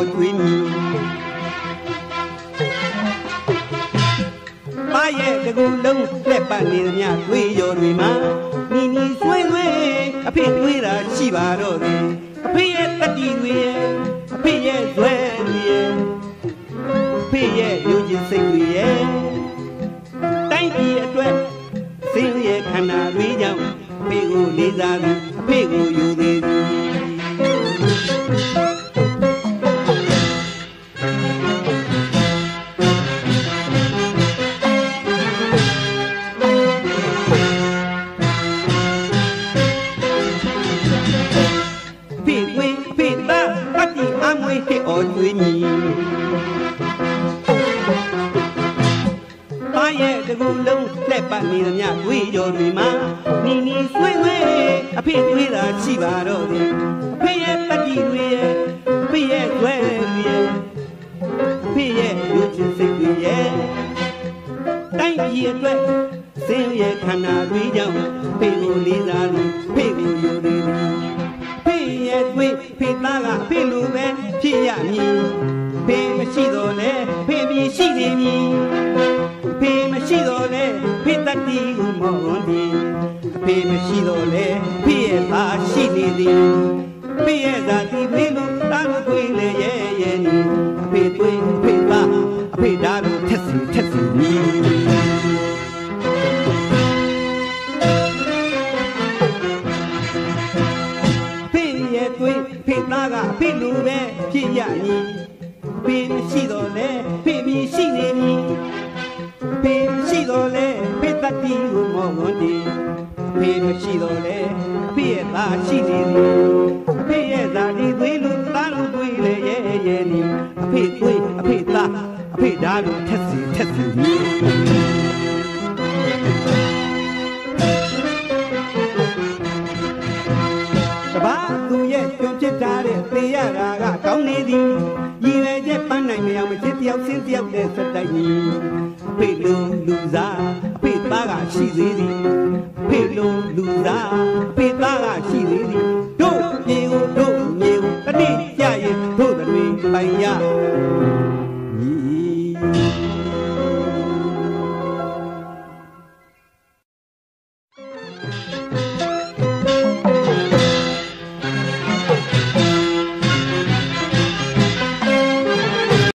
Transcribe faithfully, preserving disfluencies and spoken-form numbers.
တွေးမြည်ပါရဲ့တကူလုံးလက်ပတ်နေသမျှတွေးရောတွေမှာနီနီဆွေးဆွေးအဖေတွေးတာရှိပါတော့တယ်အဖေရဲ့တတိတွေရဲ့အဖေရဲ့ဇွဲတွေရဲ့အဖေရဲ့ယူကျင်စိတ်တွေရဲ့တိုင်းပြည်အတွက်စင်းရဲ့ခန္ဓာတွေကြောင့်အဖေကိုလေးစားပြီးအဖေကိုယူသေးသည်အော်တွေးမြည်ပါရဲ့တကူလုံးလက်ပတ်နေသမျှတွေးကြော်တွေမှာနီနီဆွေးဆွေးအဖေတွေးတာရှိပါတော့တယ်အဖေရဲ့တတိတွေရဲ့အဖေရဲ့ဇွဲတွေရဲ့အဖေရဲ့လူချင်းစိတ်တွေရဲ့တိုင်းပြည်အတွက်စင်းရဲ့ခန္ဓာတွေကြောင့်အဖေကိုလေးစားလို့အဖေကိုယူနေတယ်ဖေရဲ့တွေးဖေသားကဖေလိုပဲဖြစ်ရမည်ဖေမရှိတော့လဲဖေမြည်ရှိနေမည်ဖေမရှိတော့လဲဖေတတိကိုမောဝန်ဒီဖေမရှိတော့လဲဖေရဲ့သားရှိနေသည်ဖေရဲ့သားဒီဖေလိုတားလို့တွေးလေရဲ့ရဲ့နီအဖေတွေးဖေသားအဖေဓာတ်ကိုထက်စီထက်စီနီဖေသားကဖေလိုပဲဖြစ်ရမည်ဖေမရှိတော့လဲဖေမြည်ရှိနေမည်ဖေမရှိတော့လဲဖေတတိကိုမောဝန်ဒီဖေမရှိတော့လဲဖေရဲ့သားရှိနေသည်ဖေရဲ့သားဒီသွေးလို့သားလို့သွေးလေရဲ့ရဲ့နီအဖေသွေးအဖေသားအဖေဓာတ်ကိုထက်စီထက်စီနီသူရဲ့ကြုံဖြစ်တာတဲ့သေရတာကကောင်းနေသည်ရည်ရွယ်ချက်ပန်းနိုင်မအောင်မချစ်တယောက်စင်းတယောက်နဲ့စက်တိုက်နီအဖေလိုလူစားအဖေသားကရှိသေးသည်အဖေလိုလူစားအဖေသားကရှိသေးသည်